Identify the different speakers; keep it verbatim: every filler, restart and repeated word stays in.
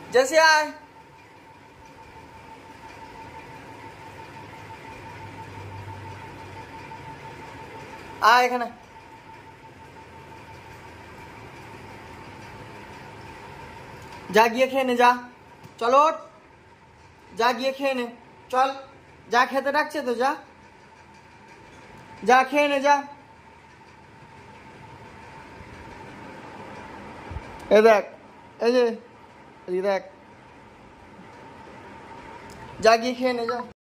Speaker 1: जैसे आए आ এখানে যা গিয়ে খেয়ে নে যা চলো যা গিয়ে খেয়ে নে চল যা খেতে ডাকছে তো যা যা খেয়ে নে যা এই দেখ এই যে এই দেখ যা গিয়ে খেয়ে নে যা